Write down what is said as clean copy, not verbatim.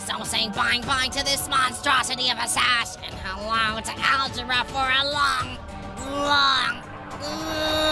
So say bye-bye to this monstrosity of a sash, and hello to algebra for a long, long,